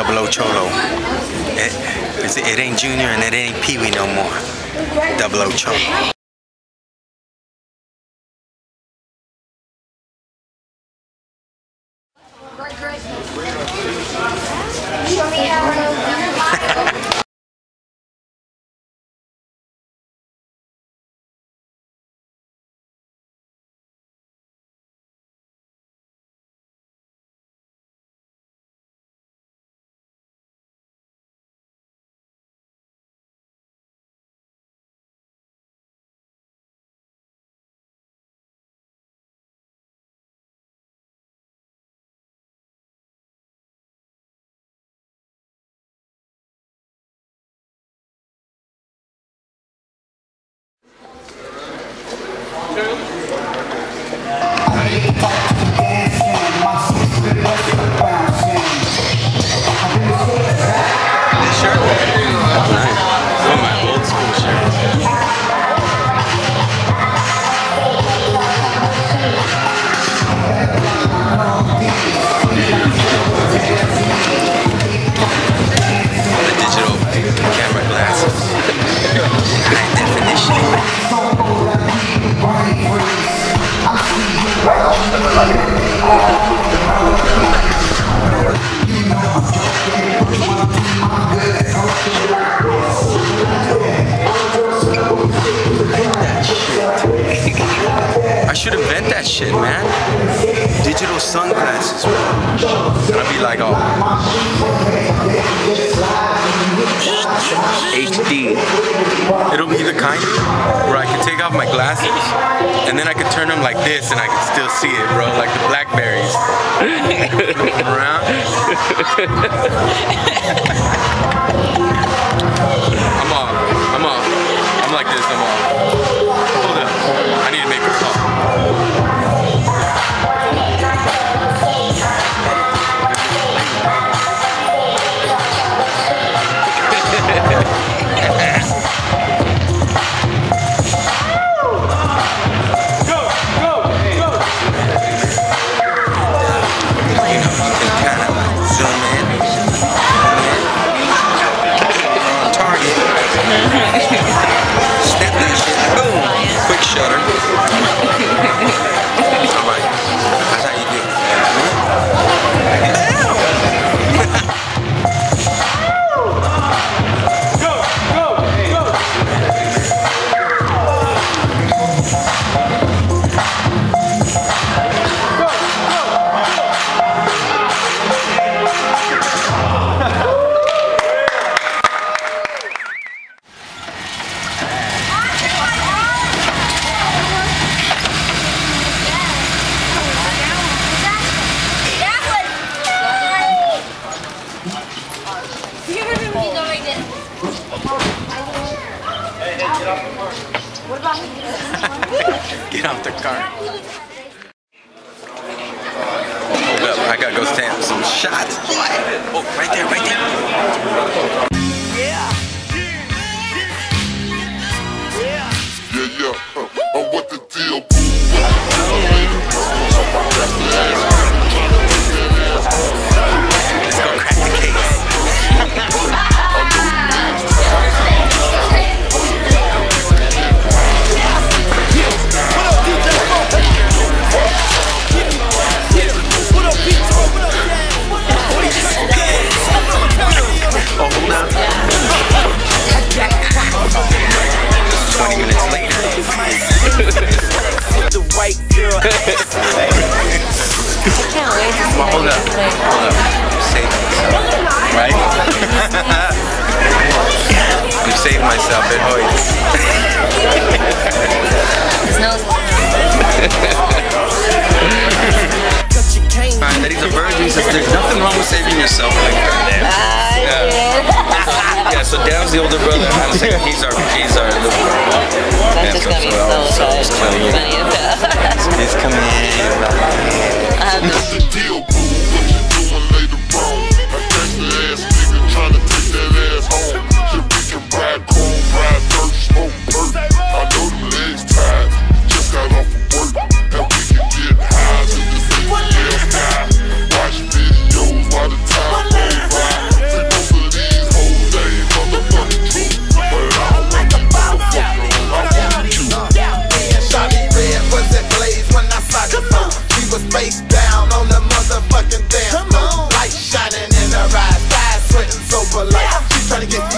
a.k.a. Cholo. It ain't Junior and it ain't Pee Wee no more. a.k.a. Cholo. I should invent that shit, man. Digital sunglasses, bro. And I'll be like, oh, HD. It'll be the kind where I can take off my glasses and then I can turn them like this and I can still see it, bro. Like the blackberries. Flip them around. I'm like this, I'm off. Hold up. I need to make a call. Get off the car. Hold up, I gotta go stand for some shots. Oh, right there, right there. Yeah. Oh, what the deal? Let's go crack the case. Oh, hold up. 20 minutes later. The white girl. Hold up. I'm saving myself. Right? I'm saving myself at Hoyt. Alright, ladies and virgins, there's nothing wrong with saving yourself like that. Yeah, so Dan's the older brother. I'm saying he's our little brother. That's just gonna be so funny. He's coming in. What's the deal, boo? What you doing later on? I text the ass nigga trying to take that ass home. Shit, we can ride cold, ride dirt, smoke dirt. I know them legs tied, just got off of work. And we can get high to this real guy. Watch videos while the time goes by. gotta get